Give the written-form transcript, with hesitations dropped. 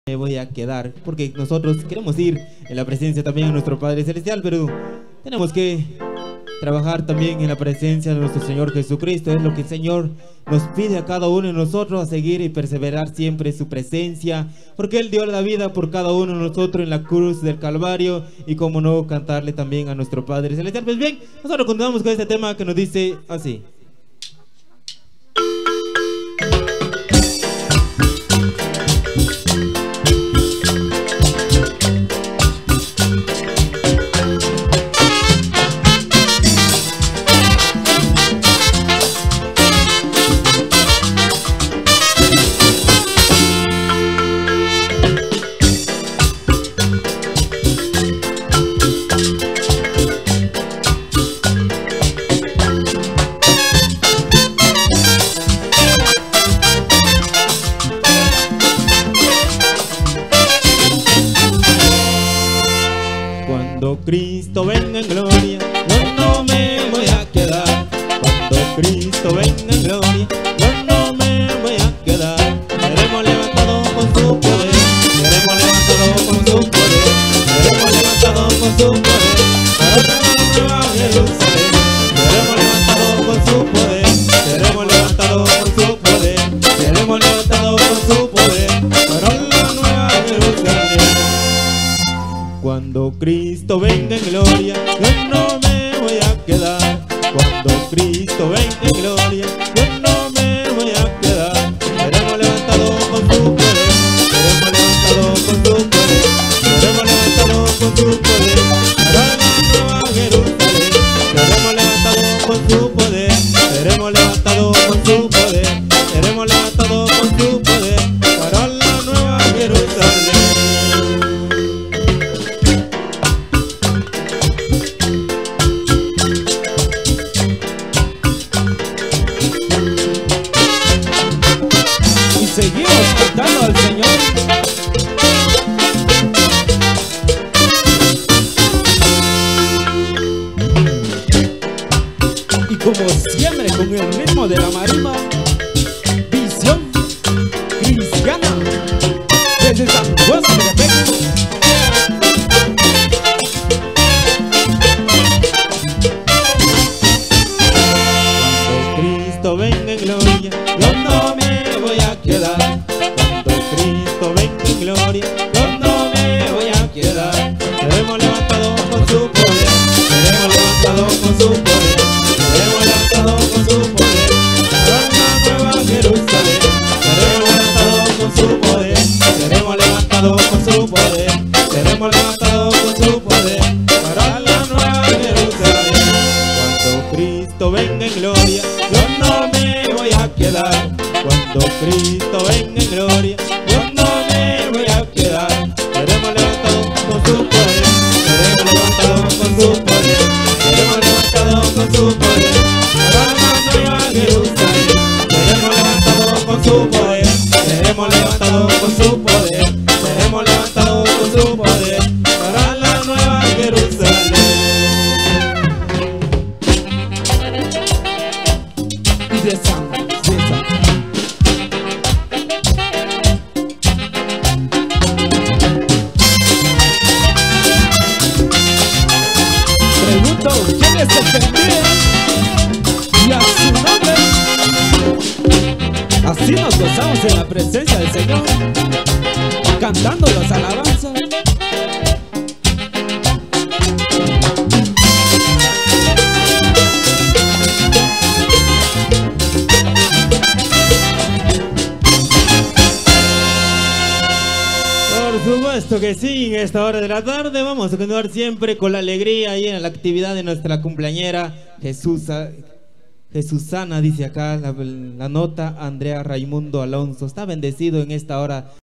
me voy a quedar, porque nosotros queremos ir en la presencia también de nuestro Padre Celestial, pero tenemos que trabajar también en la presencia de nuestro Señor Jesucristo. Es lo que el Señor nos pide a cada uno de nosotros, a seguir y perseverar siempre en su presencia, porque Él dio la vida por cada uno de nosotros en la cruz del Calvario, y como no, cantarle también a nuestro Padre Celestial. Pues bien, nosotros continuamos con este tema que nos dice así. Cuando Cristo venga en gloria, yo no me voy a quedar. Cuando Cristo venga en gloria, yo no me voy a quedar. Seremos levantados con su poder, seremos levantados con su poder, seremos levantados con su poder, para la nueva Jerusalén. Seremos levantados con su poder, seremos levantados con su poder, seremos levantados con su poder, para la nueva Jerusalén. Cuando Cristo venga en gloria, yo no me voy a quedar. Cuando Cristo venga en gloria, yo no me voy a quedar. Seremos levantados con su poder, seremos levantados con su poder, seremos levantados con su poder, para la nueva Jerusalén. Seremos levantados con su poder, seremos levantados con su poder, seremos levantados con su poder, para la nueva Jerusalén. Seguimos cantando al Señor. Y como siempre, con el ritmo de la marimba, Visión Cristiana desde San Juan de Metepec. Cuando Cristo venga en gloria, yo no me voy a quedar. Cuando Cristo venga en gloria, yo no me voy a quedar. Seremos levantados con su poder, seremos levantados con su poder, seremos levantados con su poder, para la nueva Jerusalén. Seremos levantados con su poder, seremos levantados con su poder, seremos levantados con su poder, para la nueva Jerusalén. Cuando Cristo venga en gloria, yo no me voy a quedar. Cuando Cristo venga en gloria, yo no me voy a quedar. Seremos levantados con su poder, seremos levantados con su poder, seremos levantados con su poder, para la nueva Jerusalén. Seremos levantados con su poder, seremos levantados con su poder, seremos levantados con su poder, para la nueva Jerusalén. Y de San pregunto, ¿quién es el que envía? Y a su nombre. Así nos gozamos en la presencia del Señor, cantando las alabanzas. Por supuesto que sí, en esta hora de la tarde vamos a continuar siempre con la alegría y en la actividad de nuestra cumpleañera Jesusana, dice acá la nota, Andrea Raimundo Alonso. Está bendecido en esta hora.